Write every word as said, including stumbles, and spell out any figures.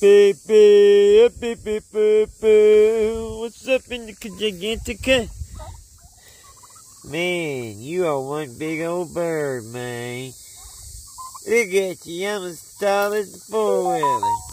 Beep, beep, beep, beep, beep, beep. What's up in the Gigantica? Man, you are one big old bird, man. Look at you, I'm as tall as the four-wheeler.